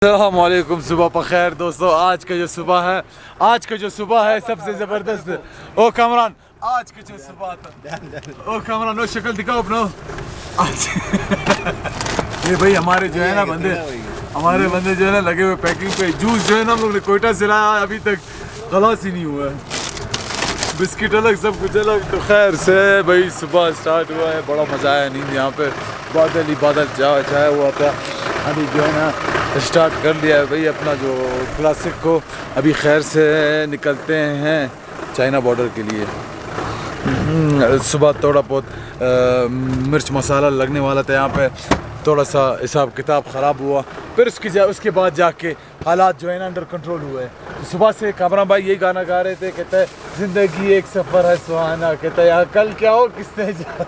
अस्सलामुअलैकुम, सुबह पर खैर दोस्तों। आज का जो सुबह है सबसे ज़बरदस्त। ओ कामरान, आज का जो सुबह था, ओ कामरान वो शक्ल दिखाओ अपना। आज ये भाई हमारे जो है ना बंदे जो है ना लगे हुए पैकिंग पे। जूस जो है ना हम लोग ने कोयटा से लाया, अभी तक खलास ही नहीं हुआ है। बिस्किट अलग, सब कुछ अलग। तो खैर से भाई सुबह स्टार्ट हुआ है, बड़ा मज़ा आया। नींद यहाँ पे बादल ही बादल छाया हुआ था। अभी जो है ना स्टार्ट कर लिया है भाई अपना जो क्लासिक को। अभी खैर से निकलते हैं चाइना बॉर्डर के लिए। सुबह थोड़ा बहुत मिर्च मसाला लगने वाला था यहाँ पे, थोड़ा सा हिसाब किताब ख़राब हुआ। फिर उसके बाद जाके हालात जो है ना अंडर कंट्रोल हुए। तो सुबह से कामरान भाई यही गाना गा रहे थे, कहते हैं ज़िंदगी एक सफ़र है सुहाना, कहता है यार कल क्या हो किसने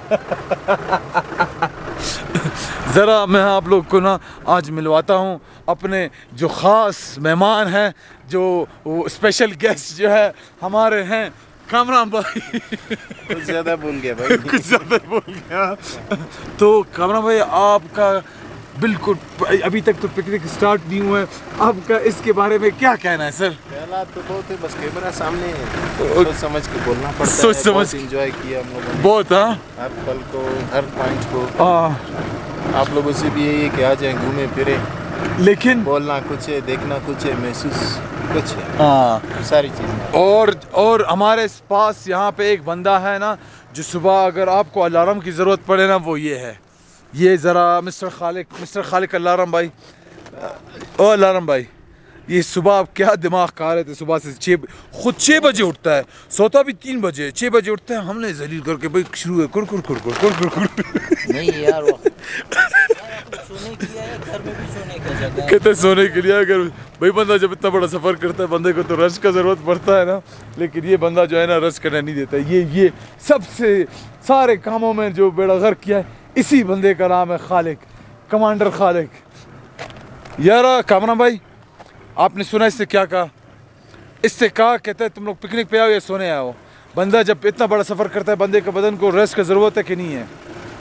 ज़रा मैं आप लोग को ना आज मिलवाता हूँ अपने जो ख़ास मेहमान हैं, जो स्पेशल गेस्ट जो है हमारे हैं कामरान भाई। कुछ ज़्यादा बोल गया भाई। कुछ ज़्यादा बोल गया। तो कामरान भाई आपका बिल्कुल अभी तक तो पिकनिक स्टार्ट नहीं हुआ है, आपका इसके बारे में क्या कहना है सर? पहला तो बहुत है, बस कैमरा सामने है तो सोच समझ के बोलना पड़ता है। सोच समझ एंजॉय किया हम लोगों ने बहुत। हाँ, हर पल को, हर पॉइंट को। आप लोगों से भी यही है कि आ जाएं, घूमें फिरें, लेकिन बोलना कुछ है, देखना कुछ है, महसूस कुछ है। हाँ, सारी चीज़ें। और हमारे पास यहाँ पे एक बंदा है ना जो सुबह अगर आपको अलार्म की ज़रूरत पड़े ना वो ये है। ये ज़रा मिस्टर खालिक अलार्म भाई। ओ अलार्म भाई, ये सुबह आप क्या दिमाग खा रहे थे? सुबह से खुद 6 बजे उठता है, सोता भी 3 बजे, 6 बजे उठता है। हमने जलील करके भाई शुरू है कुर नहीं यार वो सोने के लिए घर में भी सोने का जगह है। कहते सोने के लिए। अगर भाई बंदा जब इतना बड़ा सफ़र करता है, बंदे को तो रश का ज़रूरत पड़ता है ना, लेकिन ये बंदा जो है ना रश करने नहीं देता। ये सबसे सारे कामों में जो बेड़ा गर्क किया है इसी बंदे का नाम है खालिक, कमांडर खालिक। यार कामरान भाई आपने सुना इससे क्या कहा? इससे कहा कहता है तुम लोग पिकनिक पे आओ या सोने आओ। बंदा जब इतना बड़ा सफ़र करता है, बंदे के बदन को रेस्ट की ज़रूरत है कि नहीं है?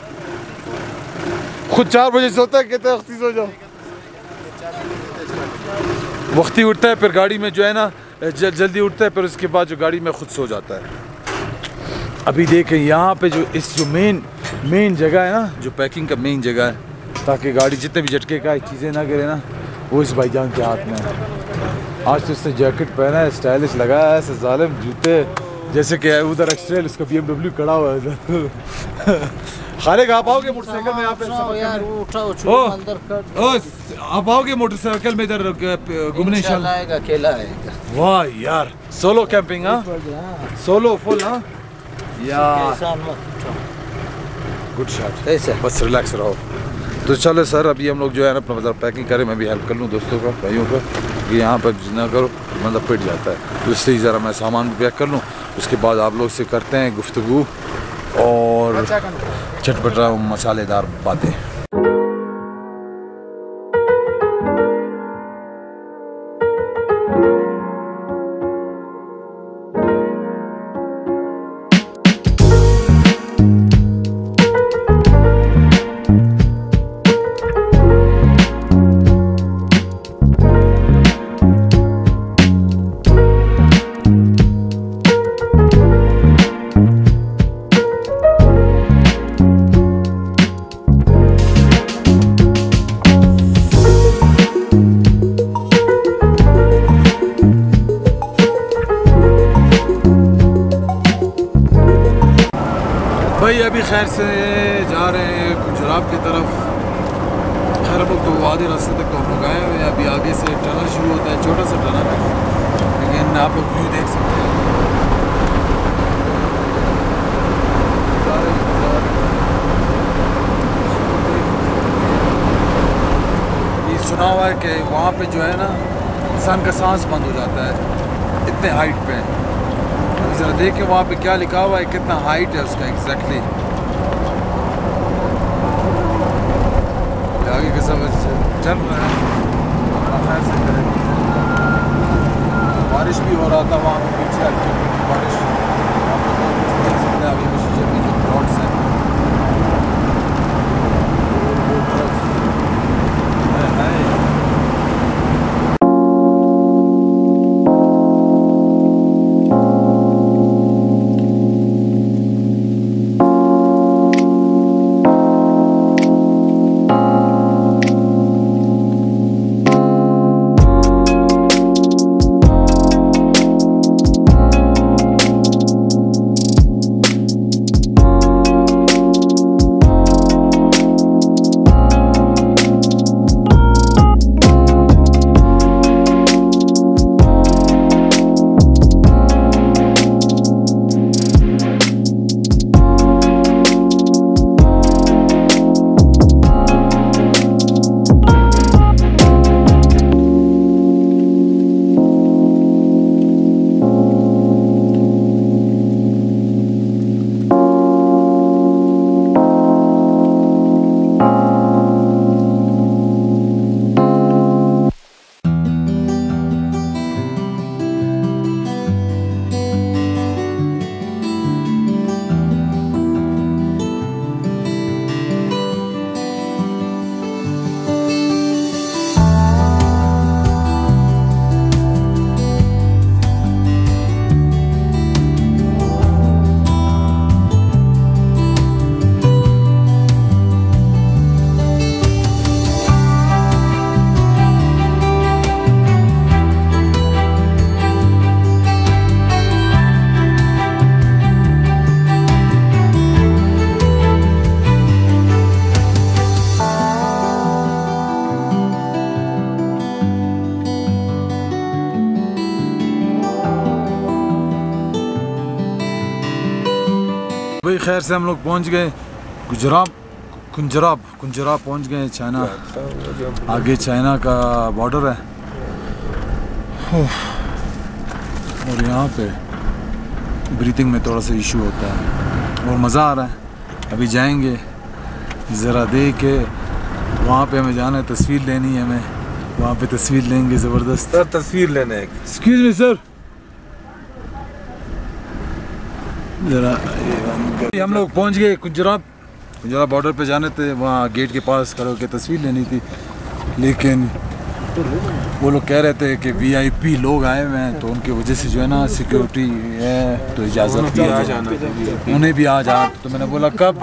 खुद 4 बजे सोता है, कहता है वक्ती सो जाओ। वक्ती उठता है, फिर गाड़ी में जो है ना जल्दी उठता है, फिर उसके बाद जो गाड़ी में खुद सो जाता है। अभी देखें यहाँ पे जो जो मेन जगह है ना, जो पैकिंग का मेन जगह है, ताकि गाड़ी जितने भी झटके का चीज़ें ना गिरे ना, वो इस भाईजान के हाथ में है। आज तो इसने जैकेट पहना है, स्टाइलिश लगाया है, ऐसे जालिम जूते जैसे कि उधर एक्सट्रेल उसका BMW खड़ा हुआ है उधर। खालिक आप आओगे मोटरसाइकिल में यहाँ पे? आप आओगे मोटरसाइकिल में इधर घूमने? इंशाल्लाह अकेला आएगा। वाह यार, सोलो कैंपिंग? हाँ, सोलो फुल। हाँ यार, गुड शॉट। बस रिलैक्स रहो। तो चलो सर, अभी हम लोग जो है ना अपना मतलब पैकिंग करें। मैं भी हेल्प कर लूँ दोस्तों का, भाइयों का, कि यहाँ पर ना करो मतलब पिट जाता है। तो इससे ही ज़रा मैं सामान भी पैक कर लूँ, उसके बाद आप लोग से करते हैं गुफ्तगू और चटपटा मसालेदार बातें। भाई अभी खैर से जा रहे हैं गुजरात की तरफ। खैर हम लोग तो आधे रास्ते तक तो हम लोग आए हुए हैं। अभी आगे से टनल शुरू होता है, छोटा सा टनल है, लेकिन आप लोग व्यू देख सकते हैं। ये सुना हुआ है कि वहाँ पे जो है ना इंसान का सांस बंद हो जाता है, इतने हाइट पे। ज़रा देख के वहाँ पे क्या लिखा हुआ है, कितना हाइट है उसका एग्जैक्टली। आगे के सब चल रहा है, बारिश भी हो रहा था वहाँ पे पीछे बारिश। देख सकते हैं अभी शीशे में जो प्लॉट्स हैं वो तरफ है। भाई खैर से हम लोग पहुंच गए कुंजराब पहुंच गए चाइना। आगे चाइना का बॉर्डर है और यहाँ पे ब्रीथिंग में थोड़ा सा इशू होता है और मज़ा आ रहा है। अभी जाएंगे ज़रा देख के, वहाँ पे हमें जाना है, तस्वीर लेनी है हमें, वहाँ पे तस्वीर लेंगे ज़बरदस्त। सर तस्वीर लेने एक। एक्सक्यूज मी सर, जरा हम लोग पहुँच गए कुंजराब बॉर्डर पे जाने थे, वहाँ गेट के पास खड़े होकर तस्वीर लेनी थी, लेकिन वो लोग कह रहे थे कि वीआईपी लोग आए हुए हैं तो उनकी वजह से जो है ना सिक्योरिटी है तो इजाज़त भी आ जाना, उन्हें भी आ जा। तो मैंने बोला कब?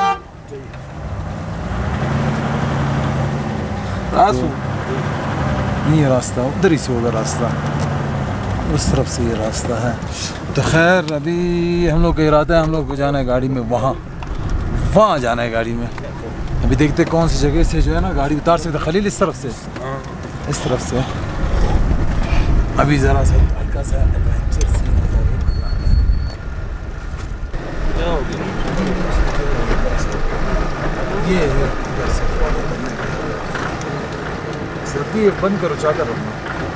नहीं, ये रास्ता उधर ही से होगा, रास्ता उस तरफ से ये रास्ता है। तो खैर अभी हम लोग का इरादा है, हम लोग को जाना है गाड़ी में, वहाँ जाना है गाड़ी में। अभी देखते कौन सी जगह से जो है ना गाड़ी उतार सकते। खलील इस तरफ से, इस तरफ से। अभी ज़रा सा हल्का सा एडवेंचर सीन हो जाएगा। ये सर्दी बंद करो, चादर रखना।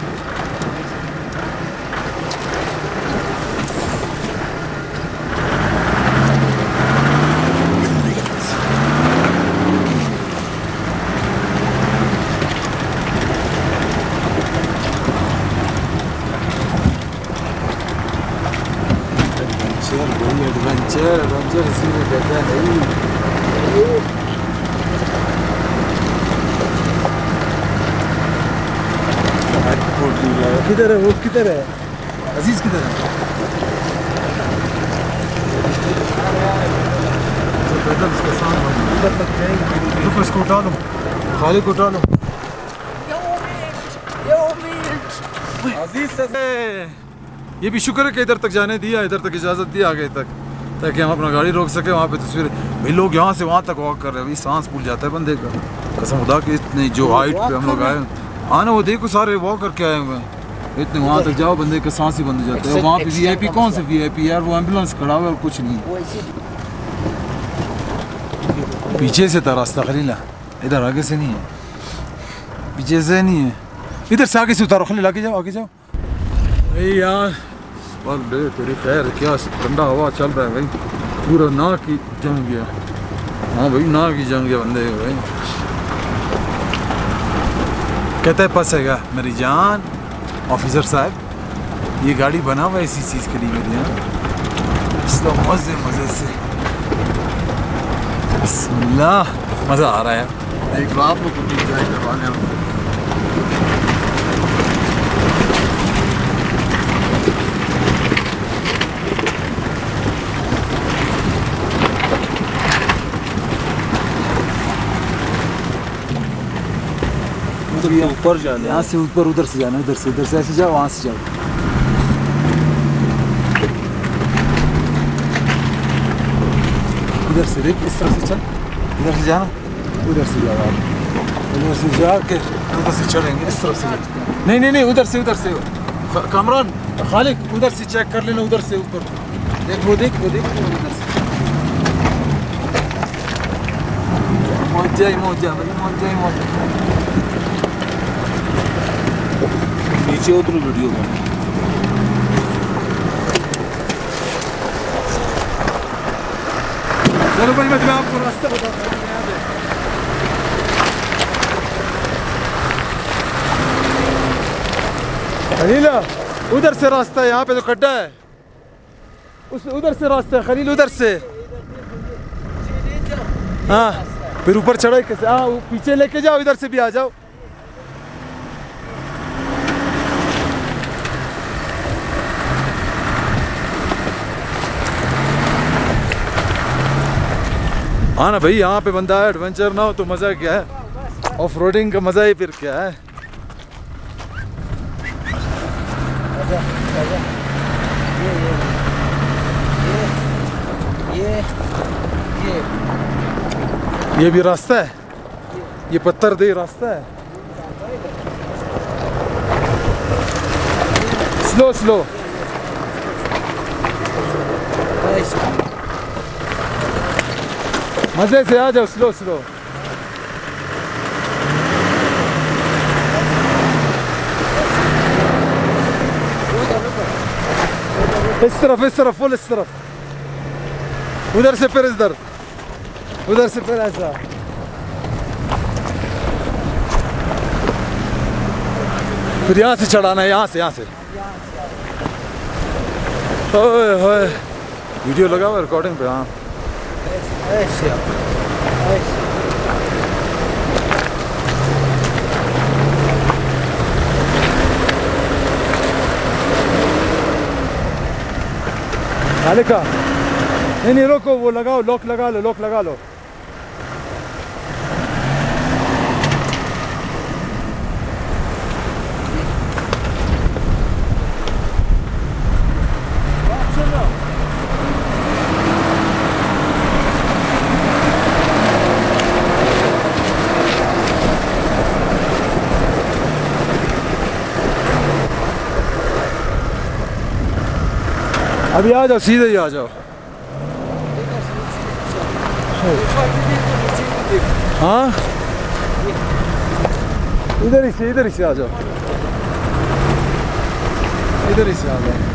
एडवेंचर इसी में कहते हैं। किधर है वो, किधर है अजीज, किधर है? इसको उठा लो, खाली को उठा लो। अजीज से ये भी शुक्र है कि इधर तक जाने दिया, इधर तक इजाज़त दी आगे तक, ताकि हम अपना गाड़ी रोक सके। वहाँ पे तस्वीर भाई, लोग यहाँ से वहाँ तक वॉक कर रहे हैं, अभी सांस फूल जाता है बंदे का, कसम खुदा की। इतनी जो हाइट पे हम लोग आए, हाँ ना, वो देखो सारे वॉक करके आए हुए हैं। इतने वहाँ तक जाओ बंदे का सांस ही बंद हो जाता है। वहाँ पे वीआईपी, कौन से वीआईपी यार, वो एम्बुलेंस खड़ा हुआ है और कुछ नहीं। पीछे से था रास्ता खलीला, इधर आगे से नहीं है, पीछे से नहीं है, इधर से आगे से उतारो खलील, आगे जाओ, आगे जाओ। यार तेरी खैर, क्या ठंडा हवा चल रहा है भाई, पूरा नाक की जम गया। हाँ भाई, नाक की जम गया बंदे भाई। कहता है फंसेगा मेरी जान ऑफिसर साहब, ये गाड़ी बना हुआ है इसी चीज़ के लिए मेरी जान। इसको मज़े से बिस्मिल्लाह, मज़ा आ रहा है। देख लो आप लोग को एंजॉय करवाने हम। ऊपर जाना, यहाँ से ऊपर, उधर से जाना, इधर से ऐसे जाओ, वहाँ से जाओ। इधर से देख, इस तरफ से चल, इधर से जाना, उधर से जाओ आप, उधर से जाके उधर से चढ़ेंगे, इस तरफ से। नहीं, उधर से कामरान खालिक, उधर से चेक कर लेना, उधर से ऊपर देख, वो देख उधर से। मौजा भाई, नीचे उतर वीडियो में। चलो भाई, मैं आपको रास्ता बताता हूँ। खलीला, उधर से रास्ता है, यहाँ पे तो खड्डा है, उधर से रास्ता है खलील, उधर से। हाँ, फिर ऊपर चढ़ाई कैसे? हाँ, पीछे लेके जाओ, इधर से भी आ जाओ। हाँ ना भाई, यहाँ पे बंदा है, एडवेंचर ना हो तो मज़ा क्या है, ऑफ रोडिंग का मज़ा ही फिर क्या है। ये भी रास्ता है, ये पत्थर दे रास्ता है। स्लो मजे से आ जाओ, स्लो स्लो। इस तरफ फुल इस तरफ, उधर से फिर इधर, उधर से फिर ऐसा। फिर यहाँ से चढ़ाना है, यहाँ से ओए होए, वीडियो लगा हुआ रिकॉर्डिंग पे। हाँ मालिका, नहीं रोको, वो लगाओ, लॉक लगा लो, लॉक लगा लो। अभी आ जाओ, सीधे ही आ जाओ। हाँ इधर ही से आ जाओ, इधर ही से आ जाओ।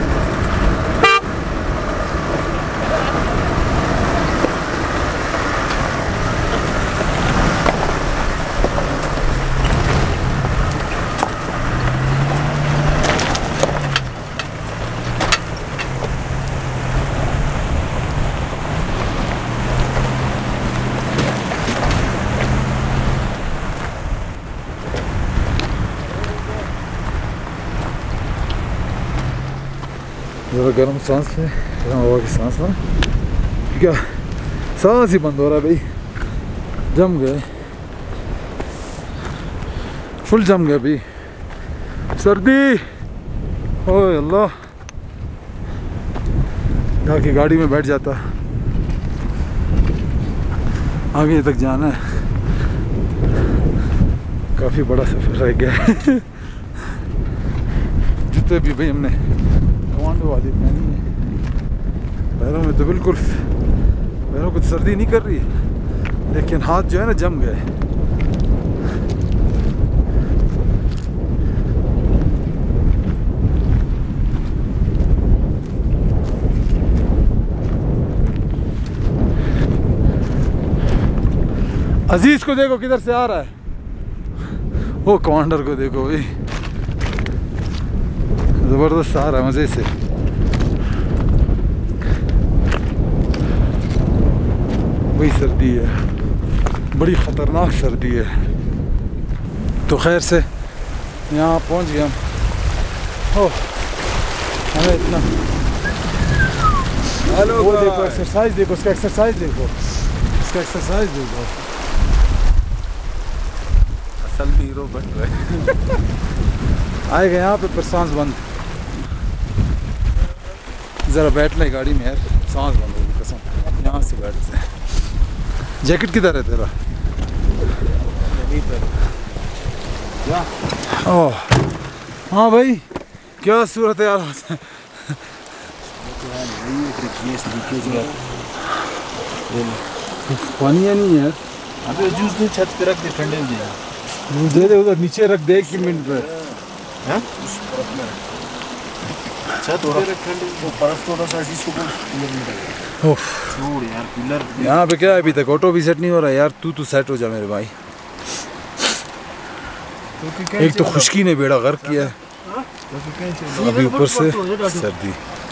ज़रा गर्म सांस है, गर्म हवा की सांस ना, क्या सांस ही बंद हो रहा है भाई, जम गए, फुल जम गया भाई, सर्दी। ओए अल्लाह, जाके गाड़ी में बैठ जाता, आगे तक जाना है, काफ़ी बड़ा सफ़र रह गया है। जूते भी भाई हमने कमांडो वाली पहनी है, पैरों में तो बिल्कुल, पैरों को तो सर्दी नहीं कर रही, लेकिन हाथ जो है ना जम गए। अजीज को देखो किधर से आ रहा है, वो कमांडर को देखो भाई, जबरदस्त आ रहा है मजे से। वही सर्दी है, बड़ी ख़तरनाक सर्दी है। तो खैर से यहाँ पहुँच गए हम। ओह हमें इतना, हेलो वो देखो एक्सरसाइज, देखो उसका एक्सरसाइज, देखो उसका एक्सरसाइज देखो, असल में हीरो बन रहे। आएगा यहाँ पे पर सांस बंद, ज़रा बैठ ले गाड़ी में यार, सांस बंद होगी कसम। यहाँ से बैठते हैं। जैकेट किधर है तेरा? ओह हाँ भाई, क्या सूरत है यार। पानी है नहीं यार, अबे जूस नहीं, छत पे रख दे, ठंडे में दे दे दे, उधर नीचे रख दे, 1 मिनट पे। छत पे रख ठंडे, वो बर्फ थोड़ा सा इसको छोड़ यार, कूलर। यहाँ पे क्या है, अभी तक ऑटो भी सेट नहीं हो रहा है यार। तू सेट हो जा मेरे भाई। एक तो खुशकी ने बेड़ा गर्क किया है, अभी ऊपर से सर्दी।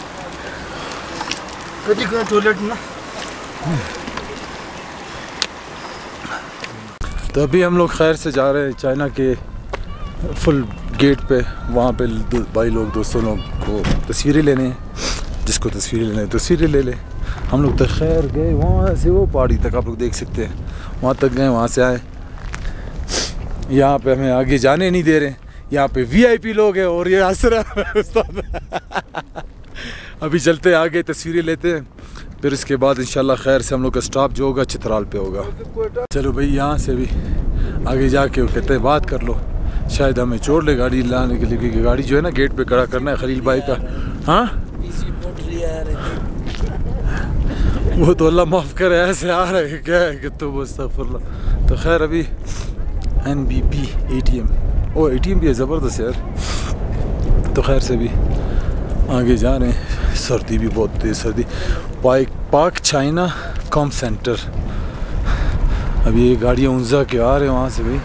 तो अभी हम लोग खैर से जा रहे हैं चाइना के फुल गेट पे, वहाँ पे भाई लोग, दोस्तों लोग को तस्वीरें लेने हैं, जिसको तस्वीरें लेने तस्वीरें ले ले। हम लोग तो खैर गए वहाँ से, वो पहाड़ी तक आप लोग देख सकते हैं, वहाँ तक गए, वहाँ से आए। यहाँ पे हमें आगे जाने नहीं दे रहे, यहाँ पे वीआईपी लोग हैं और ये हंस रहा है उस्ताद। अभी चलते हैं आगे, तस्वीरें लेते हैं, फिर इसके बाद इंशाल्लाह खैर से हम लोग का स्टॉप जो होगा चित्राल पे होगा। चलो भाई, यहाँ से भी आगे जाके वो कहते हैं बात कर लो, शायद हमें छोड़ ले गाड़ी लाने के लिए, क्योंकि गाड़ी जो है ना गेट पे खड़ा करना है खलील भाई का। हाँ वो तो अल्लाह माफ़ करे ऐसे आ रहे हैं क्या है कि तो अस्तगफुरुल्लाह। तो खैर अभी NBP ATM, ओ ATM भी है ज़बरदस्त यार। तो खैर से भी आगे जा रहे हैं, सर्दी भी बहुत तेज़ सर्दी। पाक चाइना कॉम सेंटर, अभी ये गाड़ियाँ उन्जा के आ रहे हैं वहाँ से भाई।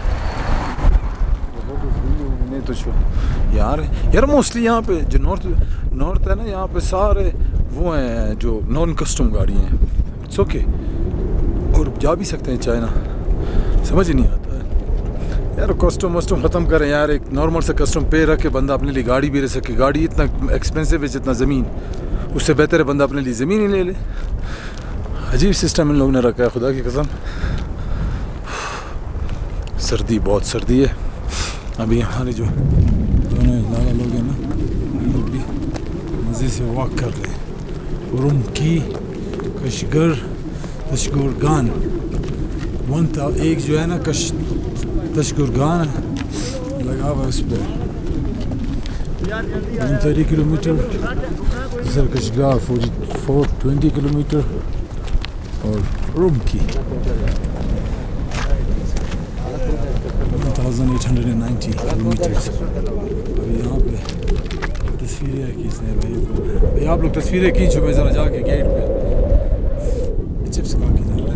नहीं तो यार मोस्टली यहाँ पे जो नॉर्थ है ना, यहाँ पे सारे वो हैं जो नॉन कस्टम गाड़ियाँ हैं। इट्स ओके, और जा भी सकते हैं चाइना, समझ ही नहीं आता है यार। कस्टम ख़त्म करें यार, एक नॉर्मल से कस्टम पे रख के बंदा अपने लिए गाड़ी भी ले सके। गाड़ी इतना एक्सपेंसिव है जितना ज़मीन, उससे बेहतर है बंदा अपने लिए ज़मीन ही ले ले। अजीब सिस्टम इन लोगों ने रखा है खुदा की कसम। सर्दी, बहुत सर्दी है। अभी हमारे जो दोनों लाला लोग हैं ना, ये लोग भी मज़े से वॉक कर रहे हैं। रुमकी कशगोरगान एक जो है ना कशगोरगान लगा हुआ है उस पर 30 किलोमीटर, सरकशगाह 20 किलोमीटर और रुमकी 1890 किलोमीटर। अभी यहाँ पे तस्वीरें खींचने भाई आप लोग तस्वीरें खींचो, मैं ज़रा जाके गेट पे चिप्स खा के जाना।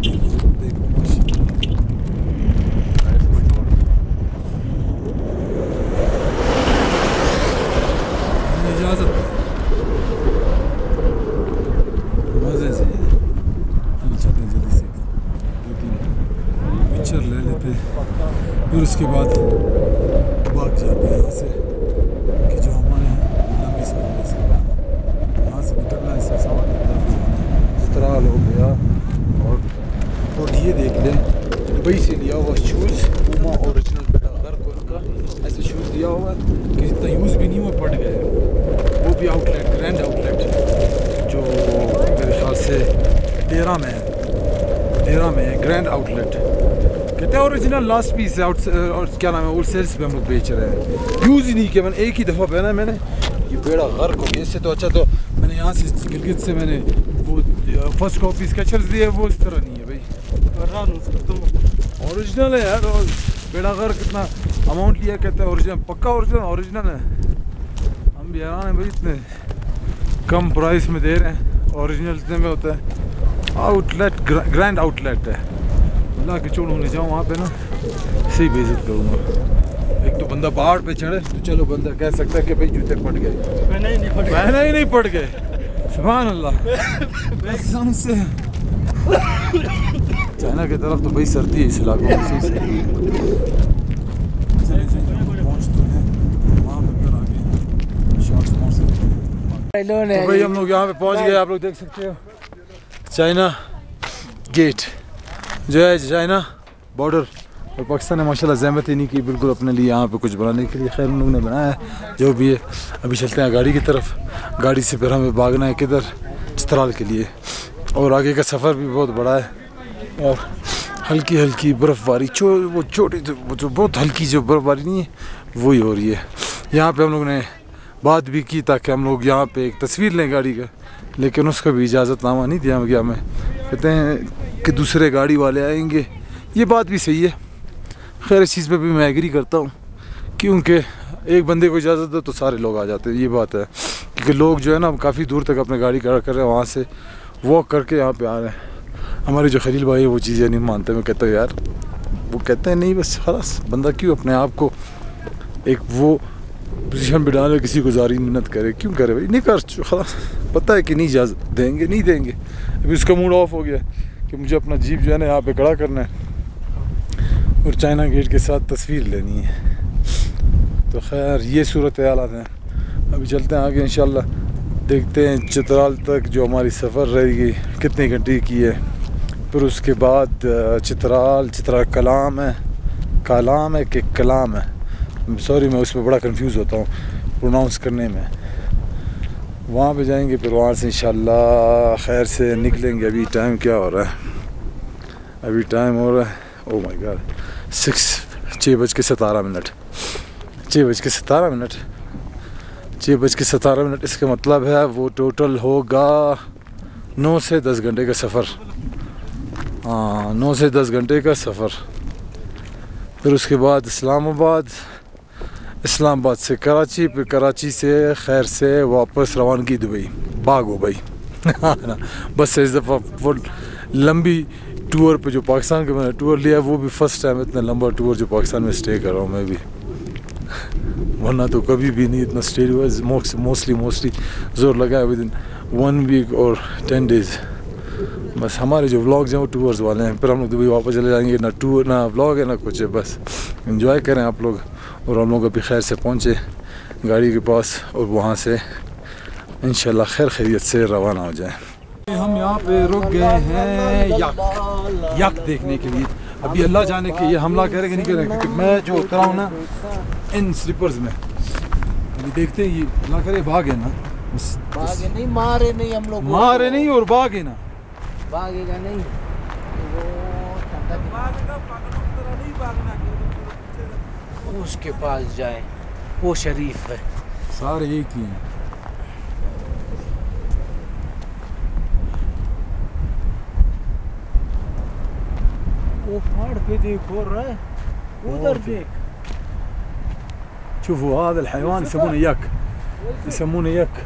इजाज़त मज़े से हम चलते हैं, जल्दी से 2-3 पिक्चर ले लेते हैं, फिर उसके बाद भाग जाते हैं यहाँ से कि जो हमारे लंबी सफ़र है। इसके बाद यहाँ से निकलना है, इससे सवाल जिस तरह हो गया। और ये देख लें, दुबई से लिया हुआ शूज़, पूमा ओरिजिनल बेटा घर को उनका ऐसे शूज़ दिया हुआ है कि इतना यूज़ भी नहीं हुआ, पड़ गए। वो भी आउटलेट, ग्रैंड आउटलेट, जो मेरे ख्याल से डेरा में है ग्रैंड आउटलेट। कहते हैं ओरिजिनल लास्ट पीस है और क्या नाम है, होल सेल्स पे हम लोग बेच रहे हैं। यूज़ ही नहीं किया मैंने, एक ही दफ़ा पहना है मैंने ये बेड़ा गर्क हो गया। इससे तो अच्छा तो मैंने यहाँ से गिलगित से मैंने वो फर्स्ट कॉपी स्केचर्स दिए, वो इस तरह नहीं है भाई, ओरिजिनल है यार। और बेड़ा गर्क कितना अमाउंट लिया, कहते हैं ओरिजिनल, पक्का ओरिजिनल है। हम भी हैरान हैं भाई, इतने कम प्राइस में दे रहे हैं। ओरिजिनल इतने में होता है। आउटलेट ग्रैंड आउटलेट है। अल्लाह के चोड़ होने जाऊँ वहाँ पे ना, सही बेइज्जत करूँगा। एक तो बंदा पहाड़ पे चढ़े तो चलो बंदा कह सकता है कि भाई जूते पड़ गए, पहना ही नहीं पड़ गए। सुभान अल्लाह। से चाइना की तरफ तो भाई सर्दी है इस इलाकों में। तो भाई हम लोग यहाँ पे पहुँच गए, आप लोग देख सकते हो चाइना गेट जो है, चाइना बॉर्डर। और पाकिस्तान ने माशाल्लाह ज़हमत ही नहीं की बिल्कुल अपने लिए यहाँ पे कुछ बनाने के लिए। खैर उन लोगों ने बनाया है जो भी है। अभी चलते हैं गाड़ी की तरफ, गाड़ी से फिर हमें भागना है किधर, चित्राल के लिए। और आगे का सफ़र भी बहुत बड़ा है और हल्की हल्की बर्फ़बारी, वो छोटी जो बहुत हल्की जो बर्फ़बारी नहीं है वही हो रही है। यहाँ पे हम लोग ने बात भी की ताकि हम लोग यहाँ पे एक तस्वीर लें गाड़ी का, लेकिन उसका भी इजाज़तनामा नहीं दिया गया हमें। कहते हैं कि दूसरे गाड़ी वाले आएंगे, ये बात भी सही है। खैर इस चीज़ पे भी मैं एग्री करता हूँ, क्योंकि एक बंदे को इजाज़त दो तो सारे लोग आ जाते हैं, ये बात है। क्योंकि लोग जो है ना काफ़ी दूर तक अपनी गाड़ी खड़ा कर रहे हैं, वहाँ से वॉक करके यहाँ पे आ रहे हैं। हमारे जो खलील भाई है वो चीज़ें नहीं मानते। मैं कहता हूँ यार, वो कहते हैं नहीं बस खलास, बंदा क्यों अपने आप को एक वो पोजीशन में डाले, किसी को जारी मिन्नत करे, क्यों करे भाई, नहीं कर खलास। पता है कि नहीं इजाज़त देंगे, नहीं देंगे। अभी उसका मूड ऑफ हो गया कि मुझे अपना जीप जो है ना यहाँ पे खड़ा करना है और चाइना गेट के साथ तस्वीर लेनी है। तो खैर ये सूरत हालात हैं। अभी चलते हैं आगे इंशाल्लाह, देखते हैं चित्राल तक जो हमारी सफ़र रहेगी कितने घंटे की है। फिर उसके बाद चित्राल कलाम है कि कलाम है, सॉरी मैं उसमें बड़ा कंफ्यूज होता हूँ प्रोनाउंस करने में। वहाँ पे जाएंगे, फिर वहाँ से इंशाल्लाह खैर से निकलेंगे। अभी टाइम क्या हो रहा है, अभी टाइम हो रहा है ओह माय गॉड 6:17। 6:17। इसका मतलब है वो टोटल होगा 9 से 10 घंटे का सफ़र। हाँ 9 से 10 घंटे का सफ़र। फिर उसके बाद इस्लामाबाद, इस्लामाबाद से कराची, फिर कराची से खैर से वापस रवानगी दुबई, भागो भाई। बस से इस दफ़ा फुल लंबी टूर पे जो पाकिस्तान का मैंने टूर लिया वो भी फ़र्स्ट टाइम इतना लंबा टूर जो पाकिस्तान में स्टे कर रहा हूँ मैं भी, वरना तो कभी भी नहीं इतना स्टे हुआ। मोस्टली ज़ोर लगा है विद इन 1 वीक और 10 डेज़। बस हमारे जो व्लॉग्स हैं वो टूर्स वाले हैं, फिर हम लोग दुबई वापस चले जाएंगे, ना टूर ना व्लॉग है ना कुछ है, बस एंजॉय करें आप लोग। और हम लोग अभी खैर से पहुँचे गाड़ी के पास और वहाँ से इंशाल्लाह खैर खैरियत से रवाना हो जाए। हम यहाँ पे रुक गए हैं यक देखने के लिए। अभी अल्लाह जाने कि ये हमला करेगा नहीं करेगा, क्योंकि मैं जो उतरा हूँ ना इन स्लीपर्स में, अभी देखते हैं ये अल्लाह करे भागे ना, भागे नहीं, मारे नहीं हम लोग, मारे नहीं और भागे ना, भागेगा नहीं वो उसके पास जाए, वो शरीफ है। सारे एक ही हैं। वो पहाड़ पे देखो रहा है, उधर देख। شوفوا هذا الحيوان يسمونه يك، يسمونه يك.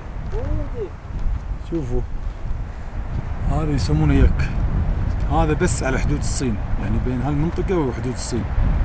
شوفوا هذا يسمونه يك، هذا بس على حدود الصين، يعني بين هالمنطقة وحدود الصين.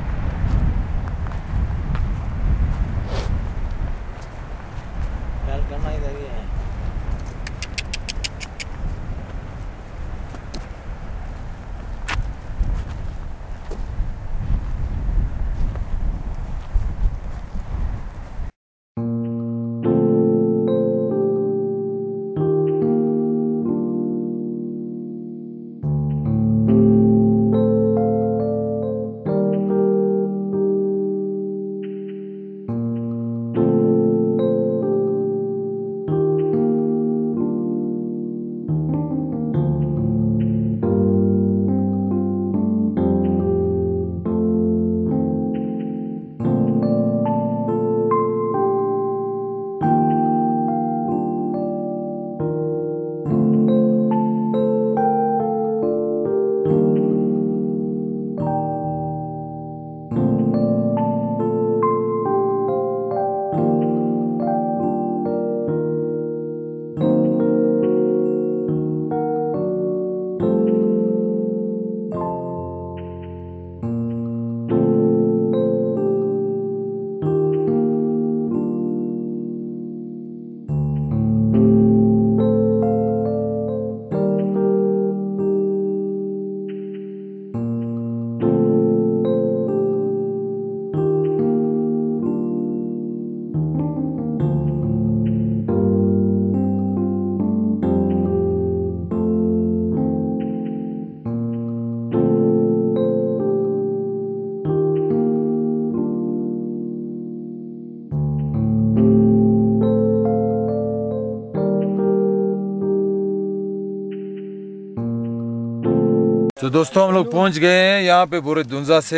तो दोस्तों हम लोग पहुंच गए हैं यहाँ पे। बुरेदुंजा से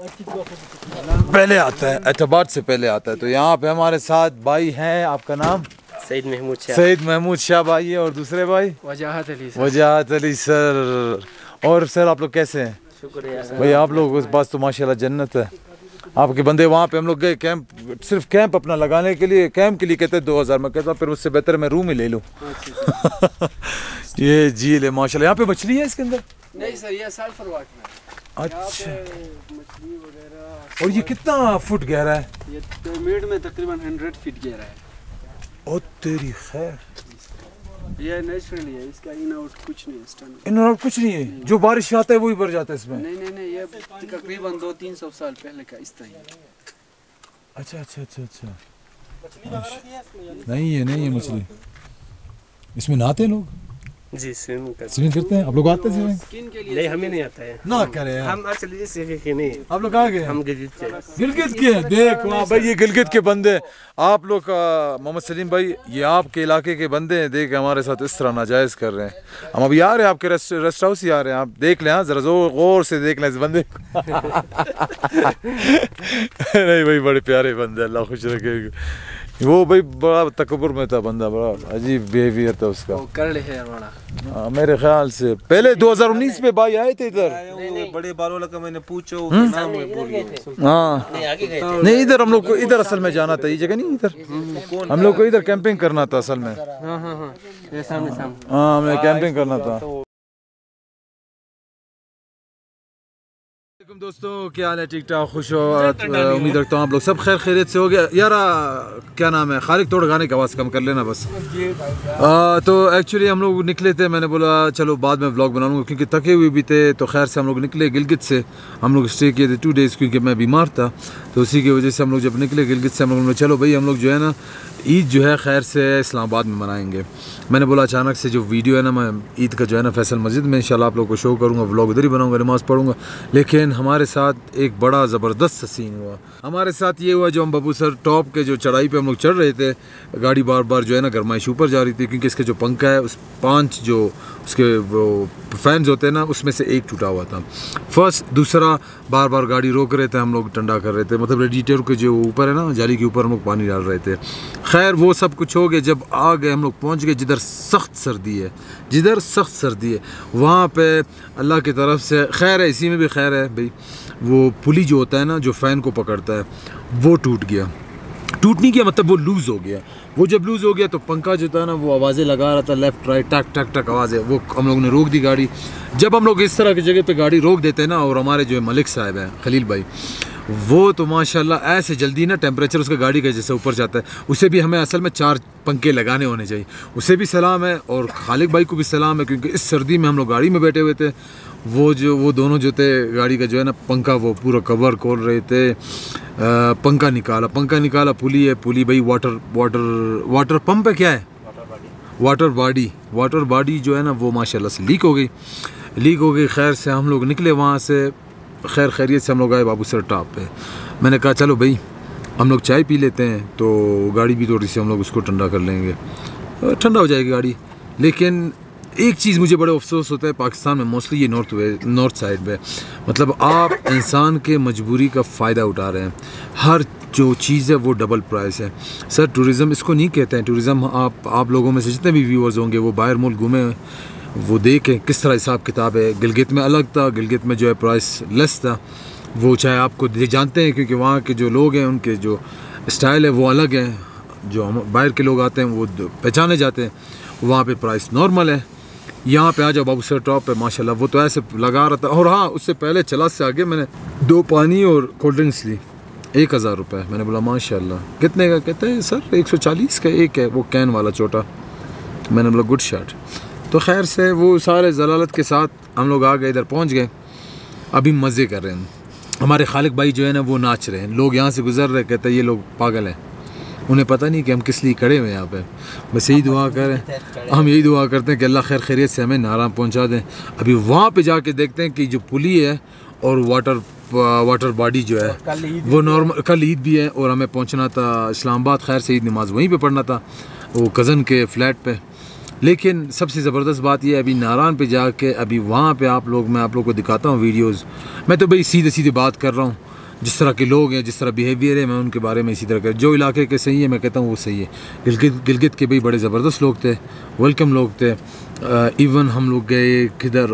पहले आता है, एतबार से पहले आता है। तो यहाँ पे हमारे साथ भाई हैं, आपका नाम? सईद महमूद शाह। सईद महमूद शाह भाई है, और दूसरे भाई वजाहत अली सर। वजाहत अली सर। और सर आप लोग कैसे हैं? शुक्रिया सर। भाई आप लोगों के पास तो माशाल्लाह जन्नत है। आपके बंदे वहाँ पे हम लोग गए कैंप, सिर्फ कैंप अपना लगाने के लिए, कैंप के लिए कहते हैं 2000। मैं कहता फिर उससे बेहतर मैं रूम ही ले लूँ। ये झील है माशाल्लाह। यहाँ पे मछली है इसके अंदर? नहीं सर, ये सल्फर वाटर है। अच्छा। मछली वगैरह। और ये कितना फुट गहरा है? ये पिरामिड में तकरीबन 100 फीट गहरा है। ओ तेरी खैर। ये नेचुरली है, इसका इन आउट कुछ नहीं है। इन आउट कुछ नहीं है, जो बारिश आता है वही भर जाता है इसमें? नहीं, ये तकरीबन 200-300 साल पहले का इस तरह है। अच्छा। नहीं है मछली। इसमें नहाते हैं लोग? जी स्विमिंग करते हैं। आप लोग आते हैं स्किन के लिए? नहीं, हमें नहीं आता है। ना करें हम असली सीखे कि नहीं। आप लोग कहाँ गए? हम गिलगित के। गिलगित के? देखो भाई, ये गिलगित के बंदे। आप लोग मोहम्मद सलीम भाई, ये आपके इलाके के बंदे हैं। देख हमारे साथ इस तरह नाजायज कर रहे हैं। हम अभी आ रहे हैं, आपके रेस्ट हाउस ही आ रहे हैं। आप देख लें, जरा गौर से देख लें इस बंदे। नहीं भाई, बड़े प्यारे बंदे, अल्लाह खुश रखे। वो भाई बड़ा तकब्बुर में था बंदा, बड़ा अजीब बिहेवियर था उसका। वो कर है बड़ा। मेरे ख्याल से पहले 2019 में भाई आए थे इधर। बड़े बाल वाला का मैंने पूछो हाँ नहीं, इधर हम लोग को इधर असल में जाना था, ये जगह नहीं इधर हम लोग को इधर कैंपिंग करना था असल में। हाँ ये सामने हाँ हमें कैंपिंग करना था। दोस्तों क्या हाल है, ठीक ठाक, खुश हो, उम्मीद रखता हूँ आप लोग सब खैर खैरियत से हो गया। यार क्या नाम है, खालिक तोड़ गाने की आवाज़ कम कर लेना बस। तो एक्चुअली हम लोग निकले थे, मैंने बोला चलो बाद में व्लॉग बनाऊंगा क्योंकि थके हुए भी थे। तो खैर से हम लोग निकले गिलगित से, हम लोग स्टे किए थे 2 डेज़ क्योंकि मैं बीमार था। तो उसी की वजह से हम लोग जब निकले गिलगित से, हम लोग चलो भाई हम लोग जो है ना ईद जो है खैर से इस्लामाबाद में मनाएंगे। मैंने बोला अचानक से जो वीडियो है ना मैं ईद का जो है ना फैसल मस्जिद में इंशाल्लाह आप लोगों को शो करूँगा, व्लॉग उधर ही बनाऊँगा, नमाज़ पढ़ूँगा। लेकिन हमारे साथ एक बड़ा ज़बरदस्त सीन हुआ। हमारे साथ ये हुआ जो हम बबू सर टॉप के जो चढ़ाई पे हम लोग चढ़ रहे थे, गाड़ी बार बार जो है ना गरमाइश ऊपर जा रही थी क्योंकि इसके जो पंखा है उस 5 जो उसके वो फैंस होते हैं ना उसमें से एक टूटा हुआ था फर्स्ट। दूसरा बार बार गाड़ी रोक रहे थे, हम लोग ठंडा कर रहे थे, मतलब रेडिएटर के जो ऊपर है ना जाली के ऊपर हम लोग पानी डाल रहे थे। खैर वो सब कुछ हो गया। जब आ गए हम लोग पहुंच गए जिधर सख्त सर्दी है, जिधर सख्त सर्दी है वहाँ पे अल्लाह की तरफ से खैर है, इसी में भी खैर है भाई। वो पुली जो होता है ना जो फ़ैन को पकड़ता है वो टूट गया, टूट नहीं गया मतलब वो लूज़ हो गया। वो जब लूज़ हो गया तो पंखा जो था ना वो आवाज़ें लगा रहा था, लेफ़्ट राइट टक टक टक आवाज़ें। वो हम लोगों ने रोक दी गाड़ी। जब हम लोग इस तरह की जगह पे गाड़ी रोक देते हैं ना, और हमारे जो मलिक साहब हैं खलील भाई, वो तो माशाल्लाह ऐसे जल्दी ना टेम्परेचर उसका गाड़ी का जैसे ऊपर जाता है, उसे भी हमें असल में 4 पंखे लगाने होने चाहिए। उसे भी सलाम है और खालिक भाई को भी सलाम है क्योंकि इस सर्दी में हम लोग गाड़ी में बैठे हुए थे। वो दोनों जो थे गाड़ी का जो है ना पंखा वो पूरा कवर खोल रहे थे। पंखा निकाला, पुली है, पुली भाई वाटर पंप है, क्या है वाटर बॉडी जो है ना वो माशाल्लाह से लीक हो गई। खैर से हम लोग निकले वहाँ से, खैर खैरियत से हम लोग आए बाबू सर टॉप पे। मैंने कहा चलो भाई हम लोग चाय पी लेते हैं तो गाड़ी भी थोड़ी सी हम लोग उसको ठंडा कर लेंगे, ठंडा हो जाएगी गाड़ी। लेकिन एक चीज़ मुझे बड़ा अफसोस होता है पाकिस्तान में, मोस्टली ये नॉर्थ साइड पे, मतलब आप इंसान के मजबूरी का फ़ायदा उठा रहे हैं। हर जो चीज़ है वो डबल प्राइस है। सर टूरिज़म इसको नहीं कहते हैं। टूरिज़म आप लोगों में से जितने भी व्यूअर्स होंगे वो बाहर मुल्क घूमे, वो देखें किस तरह हिसाब किताब है। गिलगित में अलग था, गिलगित में जो है प्राइस लेस था। वो चाहे आपको जानते हैं क्योंकि वहाँ के जो लोग हैं उनके जो स्टाइल है वो अलग है, जो हम बाहर के लोग आते हैं वो पहचाने जाते हैं। वहाँ पे प्राइस नॉर्मल है। यहाँ पे आ जाओ बाबू सर टॉप पे माशाल्लाह वो तो ऐसे लगा रहा था। और हाँ उससे पहले चला से आगे मैंने 2 पानी और कोल्ड ड्रिंक्स ली, 1000 रुपये। मैंने बोला माशाल्लाह। कितने का कहते हैं सर? 140 का एक है वो कैन वाला छोटा। मैंने बोला गुड शॉट। तो खैर से वो सारे जलालत के साथ हम लोग आ गए, इधर पहुँच गए। अभी मज़े कर रहे हैं। हमारे खालिक भाई जो है ना वो नाच रहे हैं, लोग यहाँ से गुजर रहे, कहते हैं ये लोग पागल हैं, उन्हें पता नहीं कि हम किस लिए खड़े हुए हैं यहाँ पे। बस यही दुआ करें, हम यही दुआ करते हैं कि अल्लाह खैर खैरियत से हमें नाराम पहुँचा दें। अभी वहाँ पे जाके देखते हैं कि जो पुली है और वाटर बॉडी जो है वो नॉर्मल, कल ईद भी है और हमें पहुँचना था इस्लामाबाद। खैर से ईद नमाज़ वहीं पे पढ़ना था वो कज़न के फ्लैट पे। लेकिन सबसे ज़बरदस्त बात यह है अभी नारान पे जाके अभी वहाँ पे मैं आप लोग को दिखाता हूँ वीडियोज़। मैं तो भाई सीधे बात कर रहा हूँ, जिस तरह के लोग हैं, जिस तरह बिहेवियर है, मैं उनके बारे में इसी तरह कर, जो इलाके के सही है मैं कहता हूँ वो सही है। गिलगित के भाई बड़े ज़बरदस्त लोग थे, वेलकम लोग थे। इवन हम लोग गए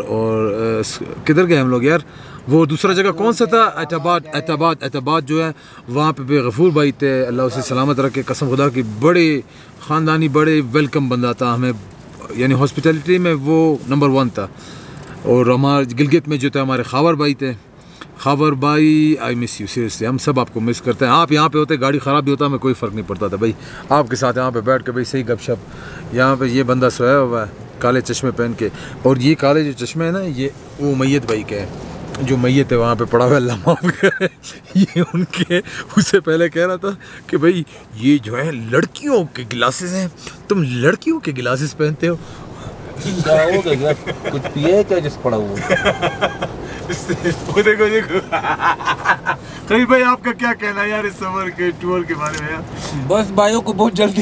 किधर गए हम लोग यार, वो दूसरा जगह कौन सा था, एतबाद जो है वहाँ पे गफूर भाई थे, अल्लाह उसे सलामत रखे। कसम खुदा की बड़े ख़ानदानी बड़े वेलकम बंदा था, हमें यानी हॉस्पिटलिटी में वो नंबर 1 था। और हमारे गिलगित में जो थे हमारे खावर भाई थे। खावर भाई आई मिस यू सीरियसली, हम सब आपको मिस करते हैं। आप यहाँ पे होते, गाड़ी ख़राब भी होता, हमें कोई फ़र्क नहीं पड़ता था भाई, आपके साथ यहाँ पे बैठ के भाई सही गपशप। यहाँ पे ये बंदा सोया हुआ है काले चश्मे पहन के, और ये काले जो चश्मे हैं ना ये वो मैयत भाई के हैं, जो मैयत है वहाँ पे पड़ा हुआ अल्लाह माफ़ करे। ये उनके उससे पहले कह रहा था कि भाई ये जो है लड़कियों के गिलासेस हैं, तुम लड़कियों के गिलासेस पहनते हो। कुछ पिए क्या जिस पड़ा हुआ देखो कहीं भाई आपका क्या कहना है यार इस समर के टूर के बारे में यार? बस भाइयों को बहुत जल्दी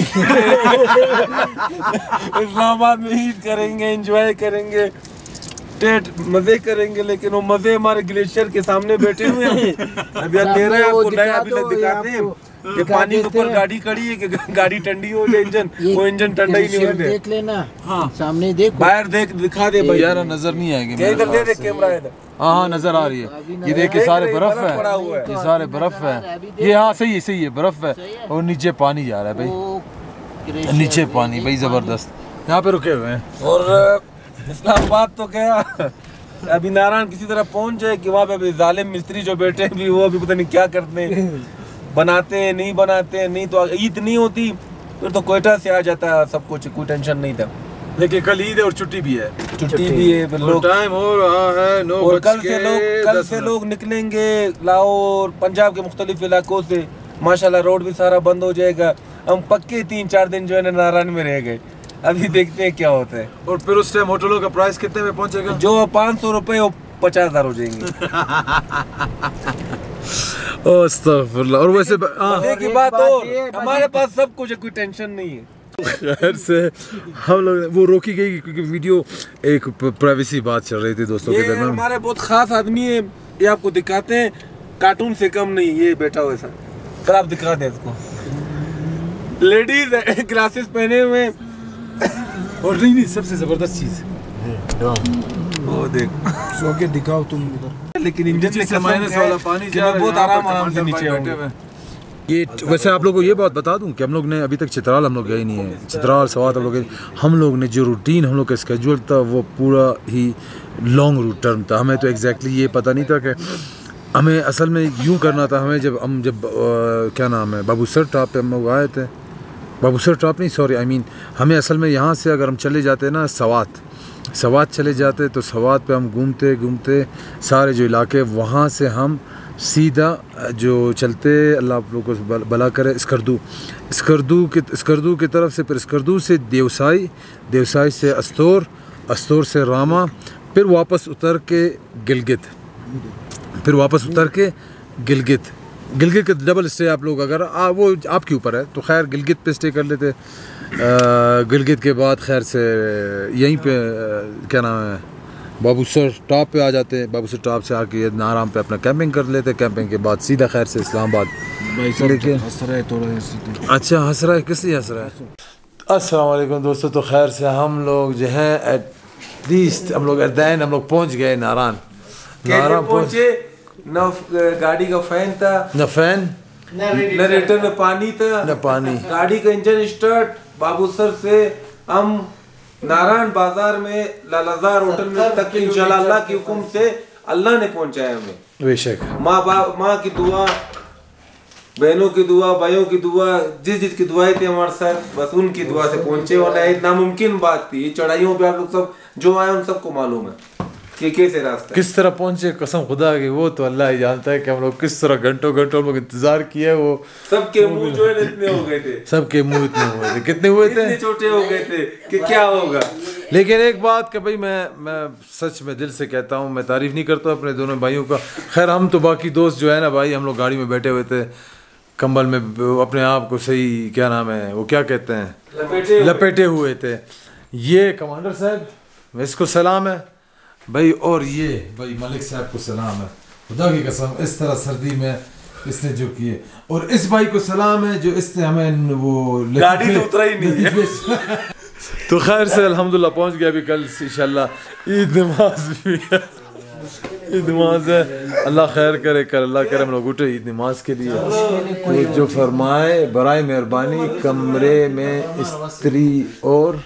इस्लामाबाद में ईद करेंगे, एंजॉय करेंगे, मजे करेंगे, लेकिन वो मजे हमारे ग्लेशियर के सामने बैठे हुए हैं। अभी अंधेरा है, आपको नया अभी दिखाते हैं। ये पानी के ऊपर गाड़ी खड़ी है कि गाड़ी ठंडी हो जाए इंजन, वो इंजन ठंडा ही नहीं होने दे। देख लेना, हाँ सामने देख, बाहर देख, दिखा दे भाई। यार नजर नहीं आएगी। इधर दे कैमरा इधर। हाँ नजर आ रही है। ये देखिए सारे बर्फ है, ये सारे बर्फ है। ये हाँ सही है बर्फ है और नीचे पानी जा रहा है भाई, नीचे पानी भाई जबरदस्त। यहाँ पे रुके हुए हैं और इस्लामाबाद तो क्या अभी नारायण किसी तरह पहुंच जाए कि वहाँ पे अभी जालिम मिस्त्री जो बैठे हैं भी वो अभी पता नहीं क्या करते हैं, बनाते हैं नहीं बनाते हैं। नहीं तो ईद नहीं होती फिर तो कोयटा से आ जाता है सब कुछ, कोई टेंशन नहीं था। लेकिन कल ईद है और छुट्टी भी है, छुट्टी भी है, लोग टाइम हो रहा है 9 और कल से लोग निकलेंगे लाहौर पंजाब के मुख्तलिफ इलाकों से। माशाल्लाह रोड भी सारा बंद हो जाएगा। हम पक्के 3-4 दिन जो है नारायण में रह गए, अभी देखते हैं क्या होता है। और फिर उस टाइम होटलों का प्राइस कितने में पहुंचेगा? जो 500 रुपए वो 50,000 हो जाएंगे। अस्तगफुरुल्लाह। और वैसे की बात और हमारे पास सब कुछ है, कोई टेंशन नहीं है। खैर से हम लोग वो रोकी गई क्योंकि वीडियो एक प्राइवेसी बात चल रही थी दोस्तों के दरमियान। हमारे बहुत खास आदमी है, ये आपको दिखाते हैं, कार्टून से कम नहीं, ये बैठा हुआ ऐसा। सर आप दिखा दें इसको, लेडीज ग्लासेस पहने हुए और नहीं सबसे जबरदस्त चीज वो देख सो के दिखाओ तुम इधर। लेकिन इंजन से माइनस वाला पानी जा रहा है, बहुत आराम से नीचे बैठे हुए। ये वैसे आप लोगों को ये बात बता दूं कि हम लोग ने अभी तक चित्राल हम लोग गए नहीं है। चित्राल सवात हम लोग ने जो रूटीन हम लोग का स्केड्यूल था वो पूरा ही लॉन्ग रूट टर्म था। हमें तो एग्जैक्टली ये पता नहीं था कि हमें असल में यूँ करना था। हमें जब क्या नाम है बाबूसर टॉप पे हम लोग आए थे, बाबूसर टॉप नहीं सॉरी आई मीन हमें असल में यहाँ से अगर हम चले जाते ना सवात चले जाते तो सवात पे हम घूमते घूमते सारे जो इलाके वहाँ से हम सीधा जो चलते अल्लाह आप लोगों को भला करे स्कर्दू की तरफ से, फिर स्कर्दू से देवसाई से अस्तोर से रामा, फिर वापस उतर के गिलगित के डबल स्टे आप लोग अगर वो आपके ऊपर है तो खैर गिलगित पे स्टे कर लेते। गिलगित के बाद खैर से यहीं पे क्या नाम है बाबूसर टॉप पे आ जाते हैं। बाबूसर टॉप से आके नाराम पे अपना कैंपिंग कर लेते। कैंपिंग के बाद सीधा खैर से इस्लामाबाद। अच्छा हंस रहा है, किस लिए हंस रहा है? अस्सलाम वालेकुम दोस्तों। तो खैर से हम लोग जो है एटलीस्ट हम लोग पहुंच गए नारायण पहुंचे। न गाड़ी का फैन था, न फैन, न रेटर में पानी था, न पानी। गाड़ी का इंजन स्टार्ट। बाबूसर से हम नारायण बाजार में लालाजार होटल में तक इंशाल्लाह अल्लाह के हुक्म से अल्लाह ने पहुंचाया हमें। बेशक माँ की दुआ, बहनों की दुआ, भाइयों की दुआ, जिस की दुआएं थी हमारे साथ बस उनकी दुआ से पहुंचे। और नामुमकिन बात थी। चढ़ाइयों पे आप लोग सब जो आए उन सबको मालूम है कि कैसे रास्ता किस तरह पहुंचे। कसम खुदा की वो तो अल्लाह ही जानता है कि हम लोग किस तरह घंटों हम लोग इंतजार किया। वो सबके मुंह जो है इतने हो गए थे, सबके मुंह इतने हुए थे, कितने हुए थे, इतने छोटे हो गए थे कि क्या होगा। लेकिन एक बात कि भाई मैं सच में दिल से कहता हूँ, मैं तारीफ नहीं करता अपने दोनों भाइयों का। खैर हम तो बाकी दोस्त जो है ना भाई, हम लोग गाड़ी में बैठे हुए थे कंबल में अपने आप को सही क्या नाम है वो क्या कहते हैं लपेटे हुए थे। ये कमांडर साहब इसको सलाम है भाई, और ये भाई मलिक साहब को सलाम है। खुदा की कसम इस तरह सर्दी में इसने जो किए, और इस भाई को सलाम है जो इसने हमें वो गाड़ी तो उतरा ही नहीं है। तो खैर से अल्हम्दुलिल्लाह पहुंच गया। अभी कल इंशाल्लाह ईद नमाज भी है, ईद नमाज है। अल्लाह खैर करे, कल अल्लाह करे हम लोग उठे ईद नमाज के लिए। तो जो फरमाए बराए मेहरबानी कमरे में स्त्री और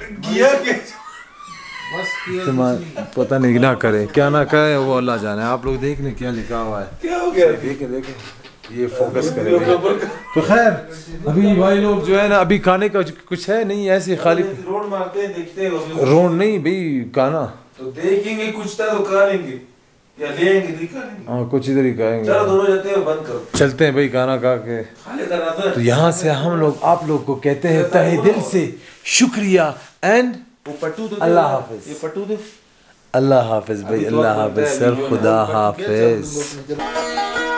पता नहीं ना करे क्या ना करे वो अल्लाह जाने। आप लोग देख लें क्या लिखा हुआ है, क्या हो गया? देखे ये फोकस करें। तो खैर अभी भाई लोग जो है ना अभी खाने का कुछ है नहीं, ऐसे खाली रोड मारते हैं, देखते हैं। रोड नहीं भाई खाना तो देखेंगे कुछ था तो खा लेंगे या लेंगे दिखा लेंगे। हाँ कुछ इधर ही खाएंगे। चलो दोनों जाते हैं, बंद करो, चलते हैं भाई खाना खा के। तो यहाँ से हम लोग आप लोग को कहते हैं तहे दिल से शुक्रिया एंड अल्लाह हाफिज। ये पट्टू दे, अल्लाह हाफिज भाई, अल्लाह हाफिज सर, खुदा हाफिज।